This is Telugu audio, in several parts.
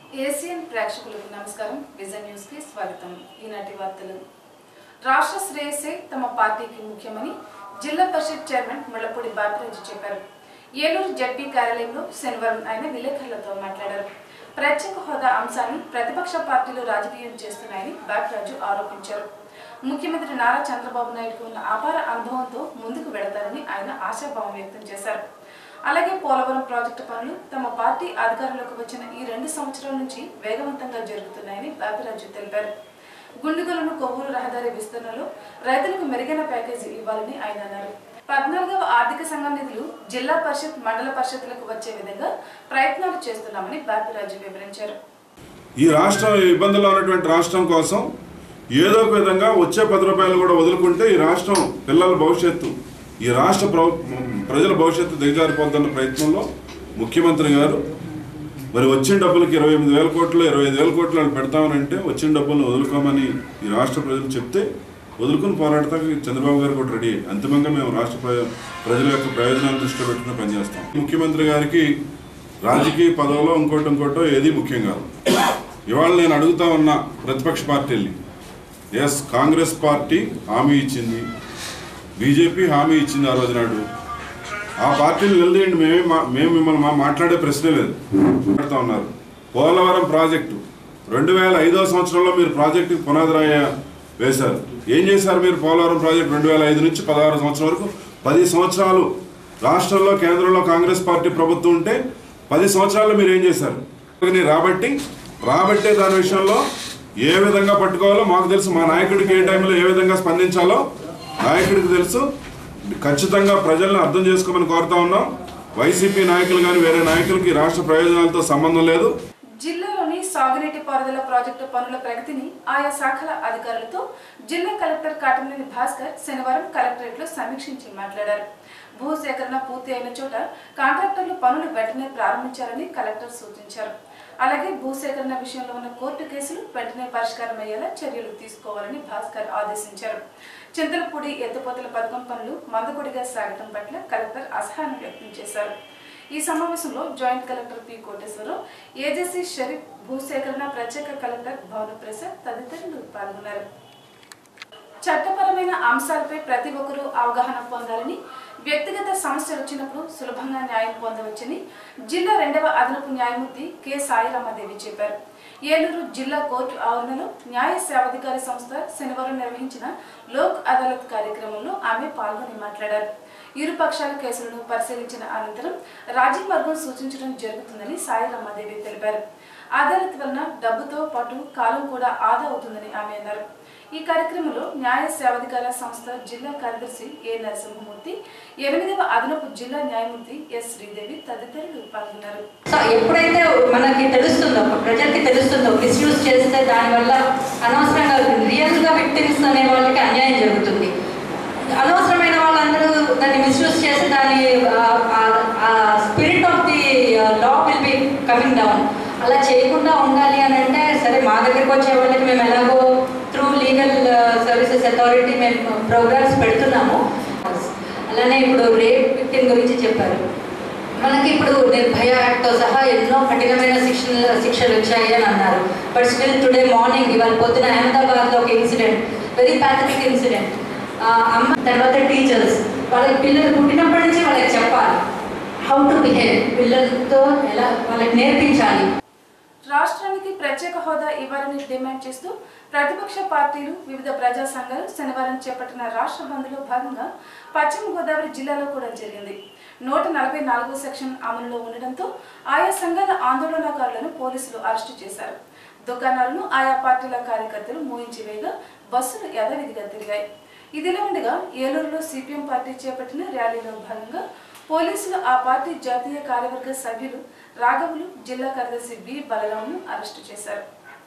ఏసియన్ ప్రేక్షకులకు నమస్కారం. విజన్ న్యూస్ కి స్వాగతం. ఈనాటి వార్తలు. రాష్ట్ర శ్రేయస్సే తమ పార్టీకి ముఖ్యమని జిల్లా పరిషత్ చైర్మన్ ముళ్లపూడి బాపిరాజు చెప్పారు. ఏలూరు జడ్పీ కార్యాలయంలో శనివారం ఆయన విలేకరులతో మాట్లాడారు. ప్రత్యేక హోదా అంశాన్ని ప్రతిపక్ష పార్టీలు రాజకీయం చేస్తున్నాయని బాపిరాజు ఆరోపించారు. ముఖ్యమంత్రి నారా చంద్రబాబు నాయుడుకు ఉన్న అపార అనుభవంతో ముందుకు వెళతారని ఆయన ఆశాభావం వ్యక్తం చేశారు. అలాగే పోలవరం ప్రాజెక్టు పనులు తమ పార్టీ అధికారంలోకి వచ్చిన ఈ 2 సంవత్సరాల నుంచి వేగవంతంగా జరుగుతున్నాయని బాపిరాజు తెలిపారు. గుండుగలను కొవ్వూరు రహదారి విస్తరణలో రైతులకు మెరుగైన ప్యాకేజీ ఇవ్వాలని ఆయన అన్నారు. 14వ ఆర్థిక సంఘం నిధులు జిల్లా పరిషత్, మండల పరిషత్లకు వచ్చే విధంగా ప్రయత్నాలు చేస్తున్నామని బాపిరాజు వివరించారు. ఈ రాష్ట్రం ఇబ్బందుల్లో ఉన్నటువంటి రాష్ట్రం కోసం ఏదో ఒక విధంగా వచ్చే 10 రూపాయలు కూడా వదులుకుంటే ఈ రాష్ట్రం పిల్లల భవిష్యత్తు, ఈ రాష్ట్ర ప్రజల భవిష్యత్తు దిగజారిపోతున్న ప్రయత్నంలో ముఖ్యమంత్రి గారు మరి వచ్చిన డబ్బులకి 28,000 కోట్లు 25,000 కోట్లు వాళ్ళు పెడతామనంటే వచ్చిన డబ్బులను వదులుకోమని ఈ రాష్ట్ర ప్రజలు చెప్తే వదులుకుని పోరాడతానికి చంద్రబాబు గారు కూడా రెడీ. అంతిమంగా మేము రాష్ట్ర ప్రజల యొక్క ప్రయోజనాలు దృష్టిలో పెట్టుకుని పనిచేస్తాం. ముఖ్యమంత్రి గారికి రాజకీయ పదవిలో ఇంకోటో ఏది ముఖ్యం కాదు. ఇవాళ నేను అడుగుతా ఉన్న ప్రతిపక్ష పార్టీల్ని, ఎస్ కాంగ్రెస్ పార్టీ హామీ ఇచ్చింది, బీజేపీ హామీ ఇచ్చింది ఆ రోజు నాడు. ఆ పార్టీలు నిలదీయండి, మేము మిమ్మల్ని మాట్లాడే ప్రశ్నే లేదు మాట్లాడుతూ ఉన్నారు. పోలవరం ప్రాజెక్టు 2005వ సంవత్సరంలో మీరు ప్రాజెక్టుకి పునాదిరాయ వేశారు. ఏం చేశారు మీరు? పోలవరం ప్రాజెక్టు 2005 నుంచి 16 సంవత్సరం వరకు 10 సంవత్సరాలు రాష్ట్రంలో కేంద్రంలో కాంగ్రెస్ పార్టీ ప్రభుత్వం ఉంటే 10 సంవత్సరాల్లో మీరు ఏం చేశారు? రాబట్టే దాని విషయంలో ఏ విధంగా పట్టుకోవాలో మాకు తెలుసు. మా నాయకుడికి ఏ టైంలో ఏ విధంగా స్పందించాలో నాయకుడికి తెలుసు. ఖచ్చితంగా ప్రజలను అర్థం చేసుకోమని కోరుతా ఉన్నాం. వైసీపీ నాయకులు కానీ వేరే నాయకులకి రాష్ట్ర ప్రయోజనాలతో సంబంధం లేదు. జిల్లాలోని సాగునీటి పారుదల ప్రాజెక్టు పనుల ప్రగతిని ఆయా శాఖల అధికారులతో జిల్లా కలెక్టర్ కాటమనేని భాస్కర్ శనివారం కలెక్టరేట్లో సమీక్షించి మాట్లాడారు. భూసేకరణ పూర్తి అయిన చోట కాంట్రాక్టర్లు పనులు వెంటనే ప్రారంభించాలని కలెక్టర్ సూచించారు. అలాగే భూసేకరణ విషయంలో ఉన్న కోర్టు కేసులు వెంటనే పరిష్కారం అయ్యేలా చర్యలు తీసుకోవాలని భాస్కర్ ఆదేశించారు. చింతలపూడి ఎత్తిపోతల పథకం పనులు మందకొడిగా సాగటం పట్ల కలెక్టర్ అసహనం వ్యక్తం చేశారు. ఈ సమావేశంలో joint collector P Koteswararao, AJC Sharif, భూసేకరణ ప్రత్యేక కలెక్టర్ భానుప్రసాద్ తదితరులు పాల్గొన్నారు. చట్టపరమైన అంశాలపై ప్రతి ఒక్కరూ అవగాహన పొందాలని, వ్యక్తిగత సమస్యలు వచ్చినప్పుడు సులభంగా న్యాయం పొందవచ్చని జిల్లా 2వ అదనపు న్యాయమూర్తి కె సాయిరామదేవి చెప్పారు. ఏలూరు జిల్లా కోర్టు ఆవరణలో న్యాయ సేవాధికారి సంస్థ శనివారం నిర్వహించిన లోక్ అదాలత్ కార్యక్రమంలో ఆమె పాల్గొని మాట్లాడారు. ఇరు పక్షాల కేసులను పరిశీలించిన అనంతరం రాజీ మార్గం సూచించడం జరుగుతుందని సాయిరామదేవి తెలిపారు. అదాలత్ వలన డబ్బుతో పాటు కాలం కూడా ఆదా అవుతుందని ఆమె అన్నారు. ఈ కార్యక్రమంలో న్యాయ సేవాధికార సంస్థ జిల్లా కార్యదర్శి ఏ నరసింహమూర్తి, 8వ అదనపు జిల్లా న్యాయమూర్తి ఎస్ శ్రీదేవి తదితరులు పాల్గొన్నారు. ఎప్పుడైతే మనకి తెలుస్తుందో, ప్రజలకి తెలుస్తుందో మిస్యూజ్ చేస్తే దానివల్ల అనవసరంగా రియల్ గా విక్టిమ్స్ అనే వాళ్ళకి అన్యాయం జరుగుతుంది. అనవసరమైన వాళ్ళందరూ దాన్ని మిస్యూజ్ చేసి దాని spirit of the law will be coming down. అలా చేయకుండా ఉండాలి అని అంటే సరే, మా దగ్గరికి వచ్చే వాళ్ళకి మేము ఎలాగో త్రూ లీగల్ సర్వీసెస్ అథారిటీ మేము ప్రోగ్రామ్స్ పెడుతున్నాము. అలానే ఇప్పుడు రేప్ విక్టిమ్ గురించి చెప్పారు. మనకి ఇప్పుడు నిర్భయ యాక్ట్తో సహా ఎన్నో కఠినమైన శిక్షలు వచ్చాయి అని అన్నారు. బట్ స్టిల్ టుడే మార్నింగ్, ఇవాళ పొద్దున అహ్మదాబాద్లో ఒక ఇన్సిడెంట్, వెరీ ప్యాథటిక్ ఇన్సిడెంట్. అమ్మ తర్వాత టీచర్స్ వాళ్ళకి పిల్లలు పుట్టినప్పటి నుంచి వాళ్ళకి చెప్పాలి హౌ టు బిహేవ్, పిల్లలతో ఎలా వాళ్ళకి నేర్పించాలి. రాష్ట్రానికి ప్రత్యేక హోదా ఇవ్వాలని డిమాండ్ చేస్తూ ప్రతిపక్ష పార్టీలు, వివిధ ప్రజా సంఘాలు శనివారం చేపట్టిన రాష్ట్ర బంద్లో భాగంగా పశ్చిమ గోదావరి జిల్లాలో కూడా జరిగింది. 144వ సెక్షన్ అమలులో ఉండడంతో ఆయా సంఘాల ఆందోళనకారులను పోలీసులు అరెస్టు చేశారు. దుకాణాలను ఆయా పార్టీల కార్యకర్తలు మూయించి వేయగా బస్సులు యథావిధిగా తిరిగాయి. ఇదిలా ఉండగా ఏలూరులో సిపిఎం పార్టీ చేపట్టిన ర్యాలీలో భాగంగా పోలీసులు ఆ పార్టీ జాతీయ కార్యవర్గ సభ్యులు రాఘవులు, జిల్లా కార్యదర్శి బి బలరాంను అరెస్టు చేశారు.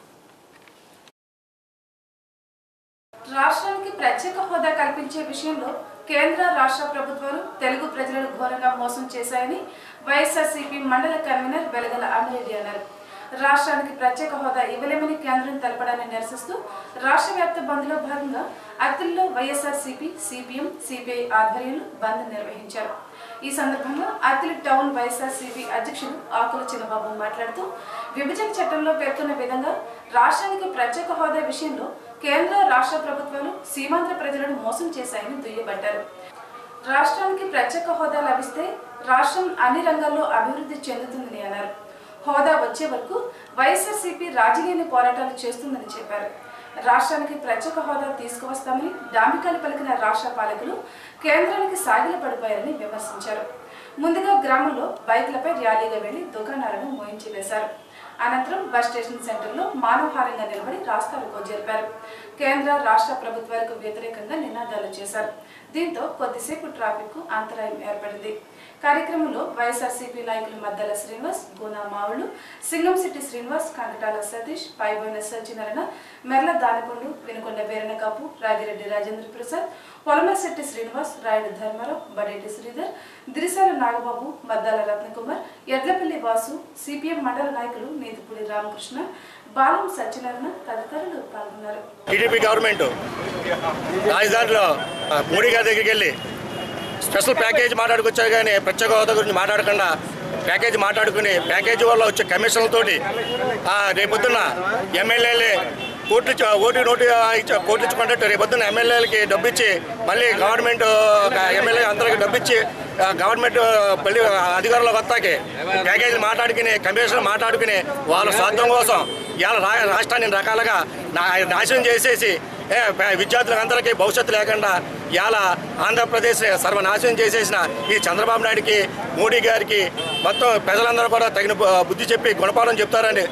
రాష్ట్రానికి ప్రత్యేక హోదా కల్పించే విషయంలో కేంద్ర, రాష్ట్ర ప్రభుత్వాలు తెలుగు ప్రజలను ఘోరంగా మోసం చేశాయని వైఎస్ఆర్సీపీ మండల కన్వీనర్ వెలగల అమిరెడ్డి అన్నారు. రాష్ట్రానికి ప్రత్యేక హోదా ఇవ్వలేమని కేంద్రం తెలపడాన్ని నిరసిస్తూ రాష్ట్ర వ్యాప్త బంద్లో భాగంగా అత్తిల్లో వైఎస్ఆర్సీపీ, సిపిఎం, సిపిఐ ఆధ్వర్యంలో బంద్ నిర్వహించారు. ఈ సందర్భంగా అత్తిలి టౌన్ వైఎస్ఆర్సీపీ అధ్యక్షుడు ఆకుల చిన్నబాబు మాట్లాడుతూ విభజన చట్టంలో పేర్కొన్న విధంగా రాష్ట్రానికి ప్రత్యేక హోదా విషయంలో కేంద్ర రాష్ట్ర ప్రభుత్వాలు సీమాంధ్ర ప్రజలను మోసం చేశాయని దుయ్యబట్టారు. రాష్ట్రానికి ప్రత్యేక హోదా లభిస్తే రాష్ట్రం అన్ని రంగాల్లో అభివృద్ధి చెందుతుందని అన్నారు. హోదా వచ్చే వరకు వైఎస్ఆర్సీపీ రాజీలేని పోరాటాలు చేస్తుందని చెప్పారు. రాష్ట్రానికి ప్రత్యేక హోదా తీసుకువస్తామని డాంబికాలు పలికిన రాష్ట్ర పాలకులు కేంద్రానికి సాగిల పడిపోయారని విమర్శించారు. ముందుగా గ్రామంలో బైక్లపై ర్యాలీగా వెళ్లి దుకాణాలను మోయించి వేశారు. అనంతరం బస్ స్టేషన్ సెంటర్లో మానవహారంగా నిలబడి రాస్తారోకో జరిపారు. కేంద్ర రాష్ట్ర ప్రభుత్వాలకు వ్యతిరేకంగా నినాదాలు చేశారు. దీంతో కొద్దిసేపు ట్రాఫిక్ కు అంతరాయం ఏర్పడింది. కార్యక్రమంలో వైఎస్ఆర్సీపీ నాయకులు మద్దల శ్రీనివాస్, గోనా మావులు, సింగంశెట్టి శ్రీనివాస్, కంకటాల సతీష్, పైబోయిన సత్యనారాయణ, మెర్ల దానపండు, వినుకొండ వీరన్నకాపు, రాగిరెడ్డి రాజేంద్ర ప్రసాద్, పొలమశెట్టి శ్రీనివాస్, రాయుడు ధర్మారావు, బడేటి శ్రీధర్, దిరిసాల నాగబాబు, మద్దాల రత్నకుమార్, ఎడ్లపల్లి వాసు, సిపిఎం మండల నాయకులు నీతిపూడి రామకృష్ణ, బాలం సత్యనారాయణ తదితరులు పాల్గొన్నారు. టీడీపీ గవర్నమెంట్ రాజధానిలో మోడీ గారి దగ్గరికి వెళ్ళి స్పెషల్ ప్యాకేజ్ మాట్లాడుకొచ్చారు, కానీ ప్రత్యేక హోదా గురించి మాట్లాడకుండా ప్యాకేజీ మాట్లాడుకుని ప్యాకేజీ వల్ల వచ్చే కమిషన్లతోటి రేపొద్దున్న ఎమ్మెల్యేలే కోట్లు ఇచ్చుకుంటే రేపొద్దున్న ఎమ్మెల్యేలకి డబ్బు ఇచ్చి మళ్ళీ గవర్నమెంట్ ఎమ్మెల్యే అందరికి డబ్బు ఇచ్చి గవర్నమెంట్ మళ్ళీ అధికారంలోకి వస్తాకి ప్యాకేజీలు మాట్లాడుకుని కమిషన్లు మాట్లాడుకుని వాళ్ళ స్వార్థం కోసం ఇవాళ రాష్ట్రాన్ని రకాలుగా నాశనం చేసేసి విద్యార్థులందరికీ భవిష్యత్తు లేకుండా ఇవాళ ఆంధ్రప్రదేశ్ సర్వనాశనం చేసేసిన ఈ చంద్రబాబు నాయుడికి, మోడీ గారికి మొత్తం ప్రజలందరూ కూడా తగిన బుద్ధి చెప్పి గుణపాఠం చెప్తారని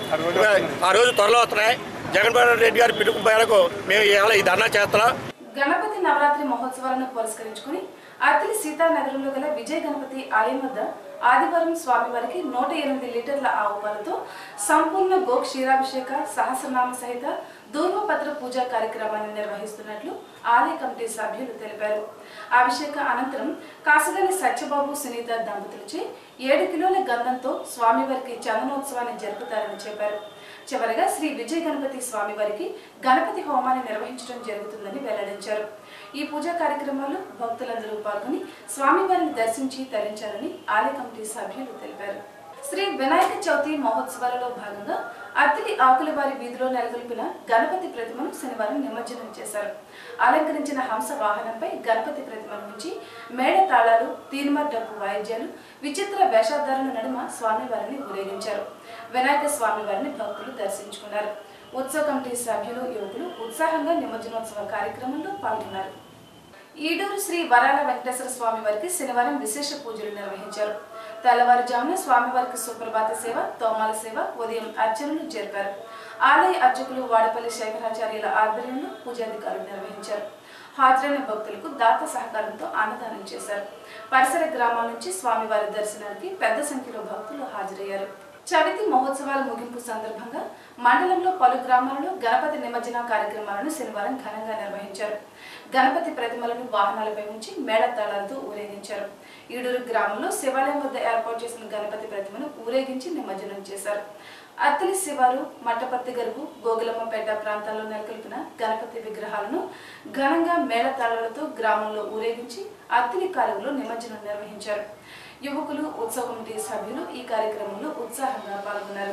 ఆ రోజు త్వరలో వస్తున్నాయి. జగన్మోహన్ రెడ్డి గారి పిలుపు మేరకు మేము ఇవాళ ఈ ధర్నా చేస్తున్నాం. గణపతి నవరాత్రి మహోత్సవాలను పురస్కరించుకుని అత్తిలి సీతానగరంలో గల విజయ గణపతి ఆలయం వద్ద ఆదివారం స్వామివారికి 108 లీటర్ల ఆవు పాలతో సంపూర్ణ గో క్షీరాభిషేక సహస్రనామ సహిత ధూర్వపత్ర పూజా కార్యక్రమాన్ని నిర్వహిస్తున్నట్లు ఆలయ కమిటీ సభ్యులు తెలిపారు. అభిషేక అనంతరం కాసగాని సత్యబాబు, సునీత దంపతులచే 7 కిలోల గంధంతో స్వామివారికి చందనోత్సవాన్ని జరుపుతారని చెప్పారు. చివరగా శ్రీ విజయ గణపతి స్వామివారికి గణపతి హోమాన్ని నిర్వహించడం జరుగుతుందని వెల్లడించారు. ఈ పూజా కార్యక్రమాల్లో భక్తులందరూ పాల్గొని స్వామివారిని దర్శించి తరించారని ఆలయ కమిటీ సభ్యులు తెలిపారు. శ్రీ వినాయక చవితి మహోత్సవాలలో భాగంగా అత్తిలి ఆకులవారి వీధిలో నెలకొల్పిన గణపతి ప్రతిమను శనివారం నిమజ్జనం చేశారు. అలంకరించిన హంస వాహనంపై గణపతి ప్రతిమ నుంచి మేడ తాళాలు, తీన్మార్ డప్పు వాయిద్యాలు, విచిత్ర వేషధారుల నడుమ స్వామివారిని ఊరేగించారు. వినాయక స్వామివారిని భక్తులు దర్శించుకున్నారు. ఉత్సవ కమిటీ సభ్యులు, యువకులు ఉత్సాహంగా నిమజ్జనోత్సవ కార్యక్రమంలో పాల్గొన్నారు. ఈడూరు శ్రీ వరాల వెంకటేశ్వర స్వామి వారికి శనివారం విశేష పూజలు నిర్వహించారు. తెల్లవారుజామున స్వామివారికి సుప్రభాత సేవ, తోమాల సేవ, ఉదయం అర్చనలు జరిపారు. ఆలయ అర్చకులు వాడపల్లి శేఖరాచార్యుల ఆధ్వర్యంలో పూజాధికారులు నిర్వహించారు. హాజరైన భక్తులకు దాత సహకారంతో అన్నదానం చేశారు. పరిసర గ్రామాల నుంచి స్వామివారి దర్శనానికి పెద్ద సంఖ్యలో భక్తులు హాజరయ్యారు. చవితి మహోత్సవాల ముగింపు సందర్భంగా మండలంలో పలు గ్రామాలలో గణపతి నిమజ్జన కార్యక్రమాలను శనివారం ఘనంగా నిర్వహించారు. గణపతి ప్రతిమలను వాహనాలపై ఉంచి మేళతాళాలతో ఊరేగించారు. ఈడూరు గ్రామంలో శివాలయం వద్ద ఏర్పాటు చేసిన గణపతి ప్రతిమను ఊరేగించి నిమజ్జనం చేశారు. అత్తిలి శివారు, మట్టపర్తి గరువు, గోగులమ్మపేట ప్రాంతాల్లో నెలకొల్పిన గణపతి విగ్రహాలను ఘనంగా మేళతాళాలతో గ్రామంలో ఊరేగించి అత్తిలి కాలువలో నిమజ్జనం నిర్వహించారు. యువకులు, ఉత్సవ కమిటీ సభ్యులు ఈ కార్యక్రమంలో ఉత్సాహంగా పాల్గొన్నారు.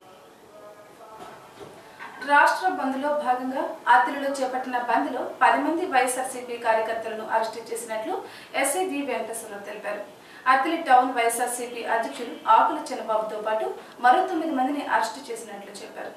రాష్ట్ర బంద్లో భాగంగా అత్తిలిలో చేపట్టిన బంద్లో 10 మంది వైఎస్ఆర్సీపీ కార్యకర్తలను అరెస్టు చేసినట్లు ఎస్ఐ వి వెంకటేశ్వరరావు తెలిపారు. అత్తిలి టౌన్ వైఎస్ఆర్సీపీ అధ్యక్షులు ఆకుల చిన్నబాబుతో పాటు మరో 9 మందిని అరెస్టు చేసినట్లు చెప్పారు.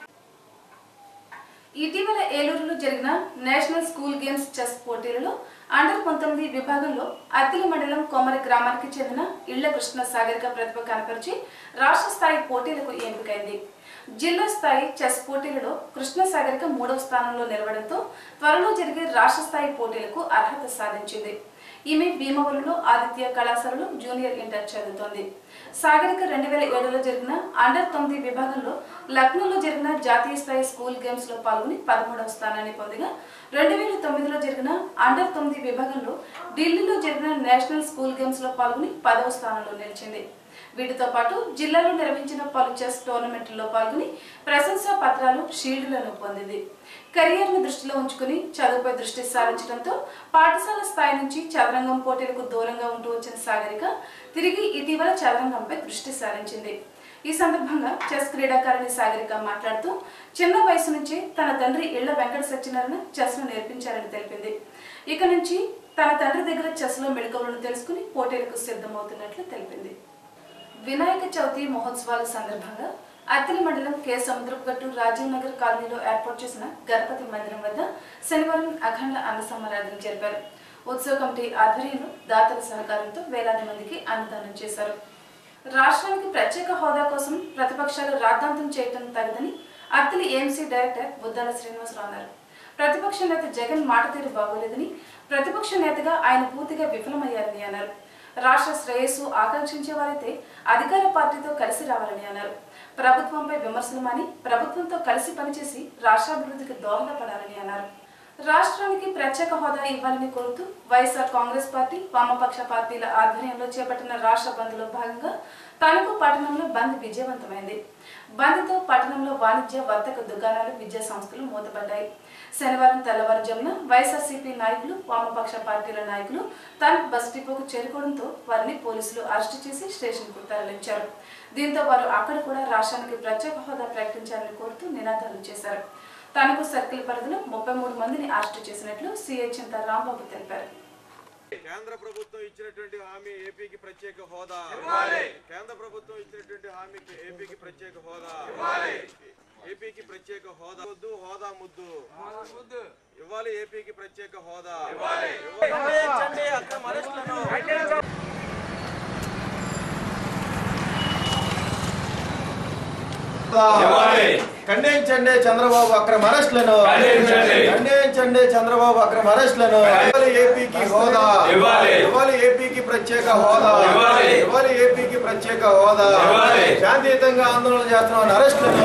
ఇటీవల ఏలూరులో జరిగిన నేషనల్ స్కూల్ గేమ్స్ చెస్ పోటీలలో అండర్ 19 విభాగంలో అత్తిలి మండలం కొమరి గ్రామానికి చెందిన ఇళ్ల కృష్ణ సాగరిక ప్రతిభ కనపరిచి రాష్ట్ర స్థాయి పోటీలకు ఎంపికైంది. జిల్లా స్థాయి చెస్ పోటీలలో కృష్ణ సాగరిక 3వ స్థానంలో నిలవడంతో త్వరలో జరిగే రాష్ట్ర స్థాయి పోటీలకు అర్హత సాధించింది. ఈమె భీమవరంలో ఆదిత్య కళాశాలలో జూనియర్ ఇంటర్ చదువుతోంది. సాగరిక 2007లో జరిగిన అండర్ 9 విభాగంలో లక్నోలో జరిగిన జాతీయ స్థాయి స్కూల్ గేమ్స్ లో పాల్గొని 13వ స్థానాన్ని పొందగా 2009లో జరిగిన అండర్ 9 విభాగంలో ఢిల్లీలో జరిగిన నేషనల్ స్కూల్ గేమ్స్ లో పాల్గొని 10వ స్థానంలో నిలిచింది. వీటితో పాటు జిల్లాలో నిర్వహించిన పలు చెస్ టోర్నమెంట్లలో పాల్గొని ప్రశంసా పత్రాలు, షీల్డ్లను పొందింది. కెరియర్ను దృష్టిలో ఉంచుకుని చదువుపై దృష్టి సారించడంతో పాఠశాల స్థాయి నుంచి చదరంగం పోటీలకు దూరంగా ఉంటూ వచ్చిన సాగరిక తిరిగి ఇటీవల చదరంగంపై దృష్టి సారించింది. ఈ సందర్భంగా చెస్ క్రీడాకారిణి సాగరిక మాట్లాడుతూ చిన్న వయసు నుంచి తన తండ్రి ఇళ్ల వెంకట సత్యనారాయణ చెస్ను నేర్పించారని తెలిపింది. ఇక నుంచి తన తండ్రి దగ్గర చెస్లో మెళకువలను తెలుసుకుని పోటీలకు సిద్ధమవుతున్నట్లు తెలిపింది. వినాయక చవితి మహోత్సవాల సందర్భంగా అత్తిలి మండలం కె సముద్రపుగట్టు రాజీవ్ నగర్ కాలనీలో ఏర్పాటు చేసిన గణపతి మందిరం వద్ద శనివారం అఖండ అన్న సమారాధన జరిపారు. ఉత్సవ కమిటీ ఆధ్వర్యంలో దాతల సహకారంతో వేలాది మందికి అన్నదానం చేశారు. రాష్ట్రానికి ప్రత్యేక హోదా కోసం ప్రతిపక్షాలు రాద్ధాంతం చేయడం తగదని అత్తిలి ఏఎంసీ డైరెక్టర్ బుద్దాల శ్రీనివాసరావు అన్నారు. ప్రతిపక్ష నేత జగన్ మాట తీరు బాగోలేదని, ప్రతిపక్ష నేతగా ఆయన పూర్తిగా విఫలమయ్యారని అన్నారు. రాష్ట్ర శ్రేయస్సు ఆకాంక్షించే వారైతే అధికార పార్టీతో కలిసి రావాలని అన్నారు. ప్రభుత్వంపై విమర్శలు మాని ప్రభుత్వంతో కలిసి పనిచేసి రాష్ట్రాభివృద్ధికి దోహదపడాలని అన్నారు. రాష్ట్రానికి ప్రత్యేక హోదా ఇవ్వాలని కోరుతూ వైఎస్ఆర్ కాంగ్రెస్ పార్టీ, వామపక్ష పార్టీల ఆధ్వర్యంలో చేపట్టిన రాష్ట్ర బంద్లో భాగంగా తణుకు పట్టణంలో బంద్ విజయవంతమైంది. బంద్తో పట్టణంలో వాణిజ్య, వర్తక దుకాణాలు, విద్యా సంస్థలు మూతపడ్డాయి. శనివారం తెల్లవారుజామున వైఎస్ఆర్సీపీ నాయకులు, వామపక్ష పార్టీల నాయకులు తణుకు బస్ డిపోకు చేరుకోవడంతో వారిని పోలీసులు అరెస్టు చేసి స్టేషన్కు తరలించారు. దీంతో వారు అక్కడ కూడా రాష్ట్రానికి ప్రత్యేక హోదా ప్రకటించాలని కోరుతూ నినాదాలు చేశారు. తణుకు సర్కిల్ పరిధిలో 33 మందిని అరెస్టు చేసినట్లు సిఐ చింత రాంబాబు తెలిపారు. కేంద్ర ప్రభుత్వం ఇచ్చినటువంటి హామీ ఏపీకి ప్రత్యేక హోదా ఇవ్వాలి. కేంద్ర ప్రభుత్వం ఇచ్చినటువంటి హామీకి ఏపీకి ప్రత్యేక హోదా ఇవ్వాలి. ఏపీకి ప్రత్యేక హోదా వద్దు, హోదా ముద్దు ఇవ్వాలి. ఏపీకి ప్రత్యేక హోదా ఇవ్వాలి. ఖండించండి చంద్రబాబు అక్రమ అరెస్టులను, ఖండించండి చంద్రబాబు అక్రమ అరెస్టులను. ఏపీకి హోదా ఇవ్వాలి. ఏపీకి ప్రత్యేక హోదా ఇవ్వాలి. ఏపీకి ప్రత్యేక హోదా. శాంతియుతంగా ఆందోళన చేస్తున్న అరెస్టులను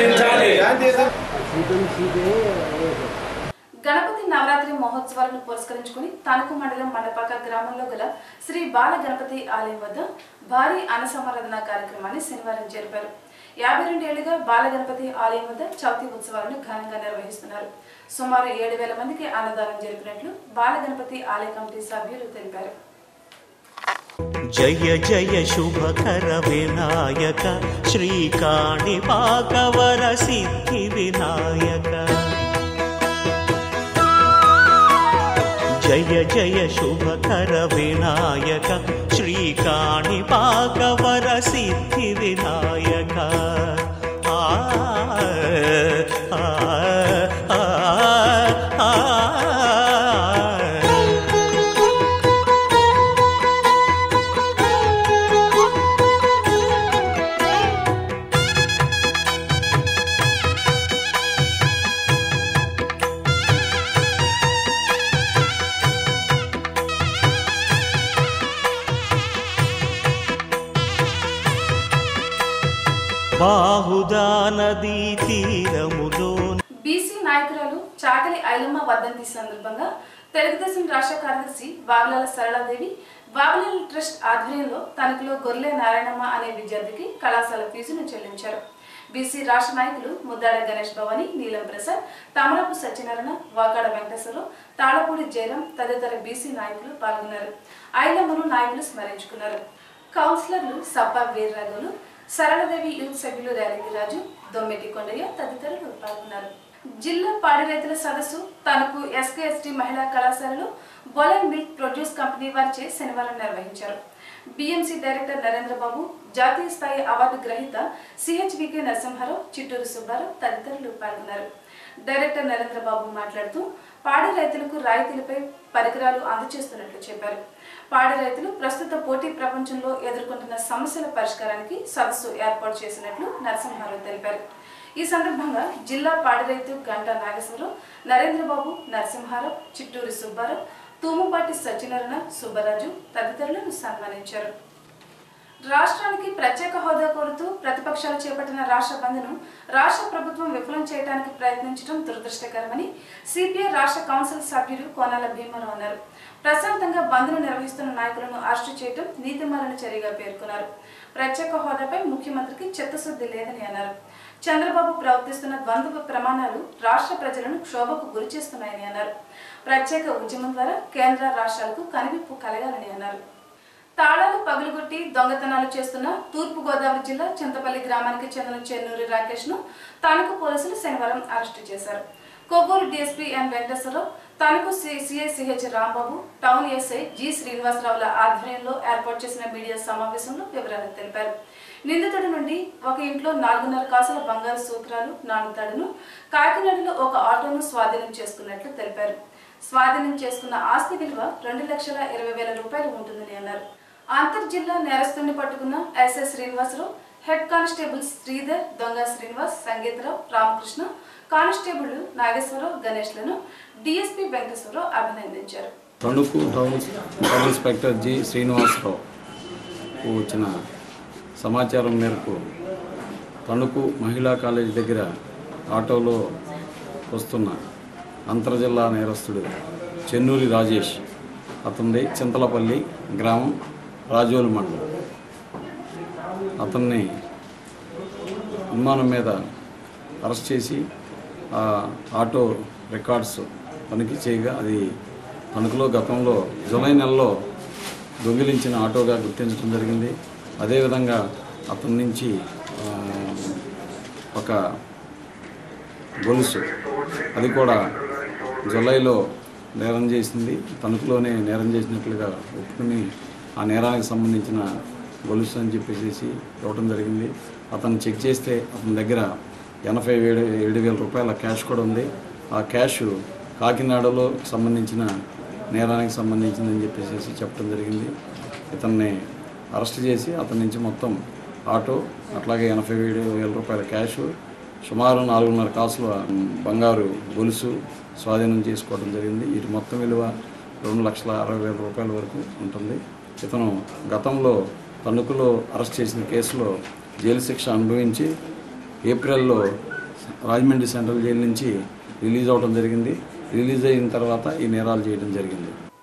గణపతి నవరాత్రి మహోత్సవాలను పురస్కరించుకుని తణుకు మండలం మండపాక గ్రామంలో గల శ్రీ బాల గణపతి ఆలయం వద్ద భారీ అన్నసమారాధన కార్యక్రమాన్ని శనివారం జరిపారు. 52 ఏళ్లుగా బాల గణపతి ఆలయం వద్ద చవితి ఉత్సవాలను ఘనంగా నిర్వహిస్తున్నారు. సుమారు 7,000 మందికి అన్నదానం జరిపినట్లు బాల గణపతి ఆలయ కమిటీ సభ్యులు తెలిపారు. జయ జయ శుభకర వినాయక శ్రీకాణిపాకవర సిద్ధి వినాయక. జయ జయ శుభకర వినాయక శ్రీకాణిపాకవర సిద్ధి వినాయక. ఆ బాహుదా నదీ తీరములో బీసీ నాయకురాలు చాకలి ఐలమ్మ వర్ధంతి సందర్భంగా తెలుగుదేశం రాష్ట్ర కార్యదర్శి వావిలాల సరళాదేవి వావిలాల ట్రస్ట్ ఆధ్వర్యంలో తణుకులో గొర్రె నారాయణమ్మ అనే విద్యార్థికి కళాశాల ఫీజును చెల్లించారు. బీసీ రాష్ట్ర నాయకులు ముద్దాడ గణేష్ భవాని, నీలం ప్రసాద్, తమరపు సత్యనారాయణ, వాకాడ వెంకటేశ్వరరావు, తాళపూడి జయరాం తదితర బీసీ నాయకులు పాల్గొన్నారు. ఐలమ్మను నాయకులు స్మరించుకున్నారు. కౌన్సిలర్లు సబ్బా వీర్రాఘవులు, సరళదేవి యూత్ సభ్యులు రేలంగి రాజు, దొమ్మెటి కొండయ్య తదితరులు పాల్గొన్నారు. జిల్లా పాడి రైతుల సదస్సు తణుకు ఎస్కేఎస్టీ మహిళా కళాశాలలో బొలెన్ మిల్క్ ప్రొడ్యూస్ కంపెనీ వారిచే శనివారం నిర్వహించారు. బిఎంసీ డైరెక్టర్ నరేంద్రబాబు, జాతీయ స్థాయి అవార్డు గ్రహీత సిహెచ్వికే నరసింహారావు, చిట్టూరు సుబ్బారావు తదితరులు పాల్గొన్నారు. డైరెక్టర్ నరేంద్రబాబు మాట్లాడుతూ పాడి రైతులకు రాయితీలపై పరికరాలు అందజేస్తున్నట్లు చెప్పారు. పాడి రైతులు ప్రస్తుత పోటీ ప్రపంచంలో ఎదుర్కొంటున్న సమస్యల పరిష్కారానికి సదస్సు ఏర్పాటు చేసినట్లు నరసింహారావు తెలిపారు. ఈ సందర్భంగా జిల్లా పాడి రైతు గంటా నాగేశ్వరరావు, నరేంద్రబాబు, నరసింహారావు, చిట్టూరు సుబ్బారావు, తూముపాటి సత్యనారాయణ, సుబ్బరాజు తదితరులను సన్మానించారు. రాష్ట్రానికి ప్రత్యేక హోదా కోరుతూ ప్రతిపక్షాలు చేపట్టిన రాష్ట్ర బంద్ను రాష్ట్ర ప్రభుత్వం విఫలం చేయడానికి ప్రయత్నించడం దురదృష్టకరమని సిపిఐ రాష్ట్ర కౌన్సిల్ సభ్యుడు కోనాల భీమారావు అన్నారు. ప్రశాంతంగా బంద్ను నిర్వహిస్తున్న నాయకులను అరెస్టు చేయడం నీతిమాలిన చర్యగా పేర్కొన్నారు. ప్రత్యేక హోదాపై ముఖ్యమంత్రికి చిత్తశుద్ధి లేదని అన్నారు. చంద్రబాబు ప్రవర్తిస్తున్న ద్వంద్వ ప్రమాణాలు రాష్ట్ర ప్రజలను క్షోభకు గురిచేస్తున్నాయని అన్నారు. ప్రత్యేక ఉద్యమం ద్వారా కేంద్ర రాష్ట్రాలకు కనువిప్పు కలగాలని అన్నారు. తాళాలు పగులుగొట్టి దొంగతనాలు చేస్తున్న తూర్పుగోదావరి జిల్లా చింతపల్లి గ్రామానికి చెందిన చెన్నూరి రాకేష్ ను తణుకు పోలీసులు శనివారం అరెస్టు చేశారు. Kovvur DSP N Venkateswararao, Tanuku CI CH Rambabu, town SI G శ్రీనివాసరావుల ఆధ్వర్యంలో ఏర్పాటు చేసిన మీడియా సమావేశంలో వివరాలు తెలిపారు. నిందితుడి నుండి ఒక ఇంట్లో 4.5 కాసుల బంగారు సూత్రాలు, నాణ్యతాడును, కాకినాడలో ఒక ఆటోను స్వాధీనం చేసుకున్నట్లు తెలిపారు. స్వాధీనం చేసుకున్న ఆస్తి విలువ 2,20,000 రూపాయలు ఉంటుందని అన్నారు. అంతర్జిల్లా నేరస్తుని పట్టుకున్న SI Srinivasarao, head constables Sridhar, Donga Srinivas, Sangeetharao, Ramakrishna, constable Nageswararao, గణేష్లను డీఎస్పీ వెంకటేశ్వరరావు అభినందించారు. Tanuku town sub inspector G Srinivasarao వచ్చిన సమాచారం మేరకు తణుకు మహిళా కాలేజీ దగ్గర ఆటోలో వస్తున్న అంతర్జిల్లా నేరస్తుడు చెన్నూరి రాజేష్, అతనిది చింతలపల్లి గ్రామం, రాజోలు మండలం. అతన్ని అనుమానం మీద అరెస్ట్ చేసి ఆ ఆటో రికార్డ్స్ తనిఖీ చేయగా అది తణుకులో గతంలో జూలై నెలలో దొంగిలించిన ఆటోగా గుర్తించడం జరిగింది. అదేవిధంగా అతని నుంచి ఒక గొలుసు, అది కూడా జూలైలో నేరం చేసింది, తణుకులోనే నేరం చేసినట్లుగా ఒప్పుకుని ఆ నేరానికి సంబంధించిన గొలుసు అని చెప్పేసి ఇవ్వడం జరిగింది. అతను చెక్ చేస్తే అతని దగ్గర 87,000 రూపాయల క్యాష్ కూడా ఉంది. ఆ క్యాష్ కాకినాడలో సంబంధించిన నేరానికి సంబంధించిందని చెప్పేసి చెప్పడం జరిగింది. ఇతన్ని అరెస్ట్ చేసి అతని నుంచి మొత్తం ఆటో, అట్లాగే 87,000 రూపాయల క్యాష్, సుమారు 4.5 కాసుల బంగారు గొలుసు స్వాధీనం చేసుకోవడం జరిగింది. వీటి మొత్తం విలువ 2,60,000 రూపాయల వరకు ఉంటుంది. ఇతను గతంలో తణుకులో అరెస్ట్ చేసిన కేసులో జైలు శిక్ష అనుభవించి ఏప్రిల్లో రాజమండ్రి సెంట్రల్ జైలు నుంచి రిలీజ్ అవడం జరిగింది. రిలీజ్ అయిన తర్వాత ఈ నేరాలు చేయడం జరిగింది.